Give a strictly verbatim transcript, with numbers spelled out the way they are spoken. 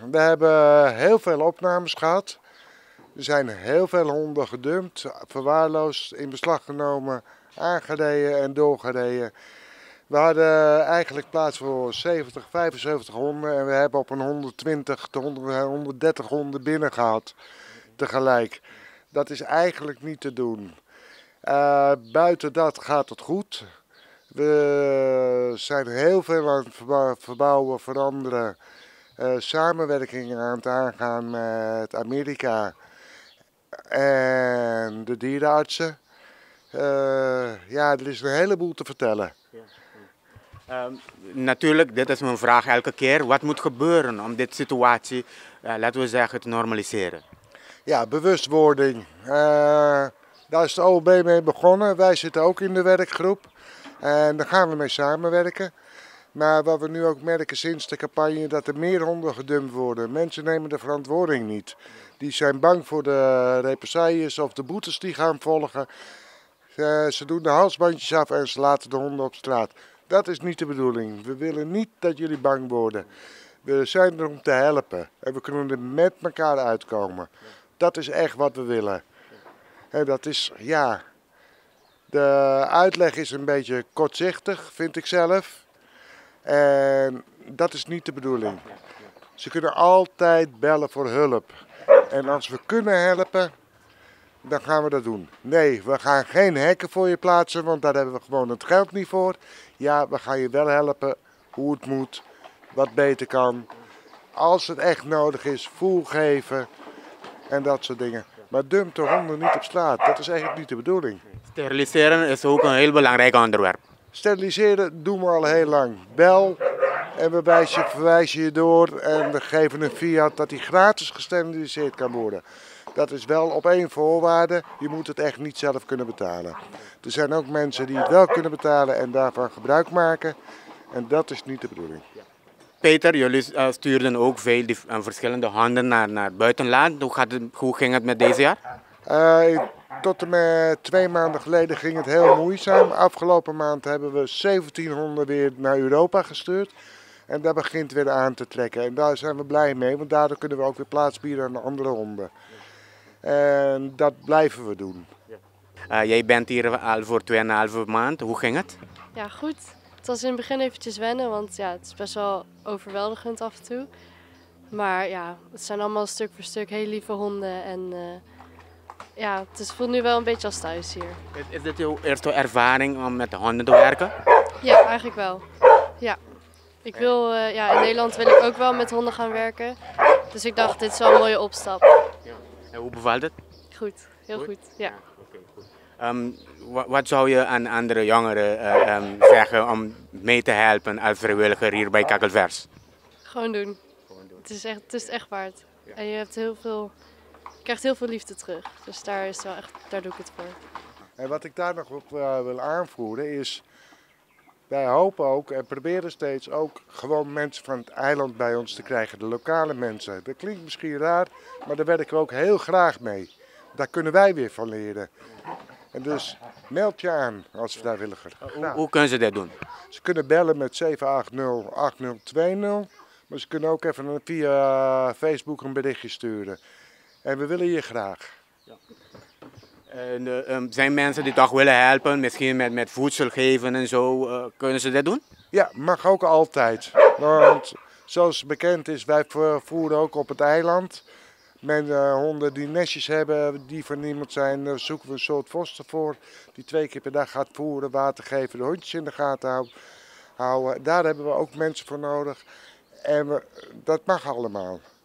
we hebben heel veel opnames gehad. Er zijn heel veel honden gedumpt, verwaarloosd, in beslag genomen, aangereden en doorgereden. We hadden eigenlijk plaats voor zeventig, vijfenzeventig honden en we hebben op een honderdtwintig tot honderddertig honden binnen gehad tegelijk. Dat is eigenlijk niet te doen. Uh, buiten dat gaat het goed. We zijn heel veel aan het verbouwen, veranderen, uh, samenwerkingen aan het aangaan met Amerika en de dierenartsen. Uh, ja, er is een heleboel te vertellen. Ja. Um, natuurlijk, dit is mijn vraag elke keer. Wat moet gebeuren om dit situatie, uh, laten we zeggen, te normaliseren? Ja, bewustwording. Uh, daar is de O O B mee begonnen. Wij zitten ook in de werkgroep. En daar gaan we mee samenwerken. Maar wat we nu ook merken sinds de campagne, dat er meer honden gedumpt worden. Mensen nemen de verantwoording niet. Die zijn bang voor de represailles of de boetes die gaan volgen. Uh, ze doen de halsbandjes af en ze laten de honden op straat. Dat is niet de bedoeling. We willen niet dat jullie bang worden. We zijn er om te helpen. En we kunnen er met elkaar uitkomen. Dat is echt wat we willen. En dat is, ja... De uitleg is een beetje kortzichtig, vind ik zelf. En dat is niet de bedoeling. Ze kunnen altijd bellen voor hulp. En als we kunnen helpen, dan gaan we dat doen. Nee, we gaan geen hekken voor je plaatsen, want daar hebben we gewoon het geld niet voor. Ja, we gaan je wel helpen hoe het moet, wat beter kan. Als het echt nodig is, voer geven en dat soort dingen. Maar dump de honden niet op straat, dat is eigenlijk niet de bedoeling. Steriliseren is ook een heel belangrijk onderwerp. Steriliseren doen we al heel lang. Bel en we wijzen, verwijzen je door en we geven een fiat dat die gratis gesteriliseerd kan worden. Dat is wel op één voorwaarde, je moet het echt niet zelf kunnen betalen. Er zijn ook mensen die het wel kunnen betalen en daarvan gebruik maken en dat is niet de bedoeling. Peter, jullie uh, stuurden ook veel die, uh, verschillende honden naar, naar het buitenland. Hoe, gaat het, hoe ging het met deze jaar? Uh, tot en met twee maanden geleden ging het heel moeizaam. Afgelopen maand hebben we zeventien honden weer naar Europa gestuurd. En dat begint weer aan te trekken. En daar zijn we blij mee, want daardoor kunnen we ook weer plaats bieden aan andere honden. En dat blijven we doen. Uh, jij bent hier al voor tweeënhalve maand. Hoe ging het? Ja, goed. Het was in het begin eventjes wennen, want ja, het is best wel overweldigend af en toe. Maar ja, het zijn allemaal stuk voor stuk heel lieve honden en uh, ja, het is, voelt nu wel een beetje als thuis hier. Is, is dit jouw eerste ervaring om met de honden te werken? Ja, eigenlijk wel. Ja. Ik wil, uh, ja, in Nederland wil ik ook wel met honden gaan werken, dus ik dacht dit is wel een mooie opstap. Ja. En hoe bevalt het? Goed, heel goed, goed ja. Ja, okay, goed. Um, wat, wat zou je aan andere jongeren uh, um, zeggen om mee te helpen als vrijwilliger hier bij Kakkelvers? Gewoon doen. Gewoon doen. Het is echt, het is echt waard. Ja. En je hebt heel veel, je krijgt heel veel liefde terug. Dus daar, is wel echt, daar doe ik het voor. En wat ik daar nog op uh, wil aanvoeren is, wij hopen ook en proberen steeds ook gewoon mensen van het eiland bij ons te krijgen. De lokale mensen. Dat klinkt misschien raar, maar daar werken we ook heel graag mee. Daar kunnen wij weer van leren. En dus meld je aan als vrijwilliger. Hoe, hoe kunnen ze dat doen? Ze kunnen bellen met zeven acht nul, acht nul twee nul. Maar ze kunnen ook even via Facebook een berichtje sturen. En we willen je graag. Ja. En, uh, um, zijn mensen die toch willen helpen, misschien met, met voedsel geven en zo, uh, kunnen ze dat doen? Ja, mag ook altijd. Want zoals bekend is, wij voeren ook op het eiland. Met uh, honden die nestjes hebben, die van niemand zijn, daar zoeken we een soort foster voor. Die twee keer per dag gaat voeren, water geven, de hondjes in de gaten houden. Daar hebben we ook mensen voor nodig. En we, dat mag allemaal.